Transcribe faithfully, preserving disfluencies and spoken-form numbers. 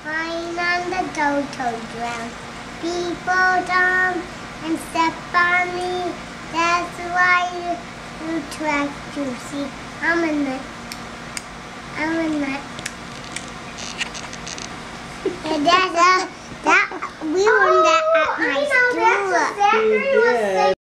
Flying on the Toto ground. People down and step on me. That's why you, you track to see. I'm a nut. I'm a nut. And that's uh, that we won that at my school. You did.